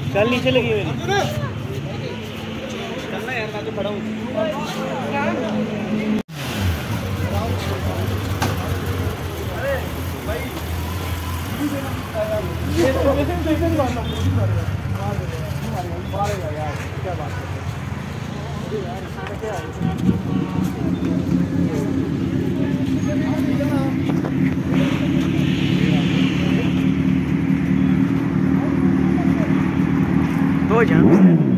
चल नीचे लगी मेरी चलना यार मैं तो खड़ा हूँ। अरे भाई ये तो वैसे ही नहीं मारना मारेगा यार क्या बात है यार क्या हो जाए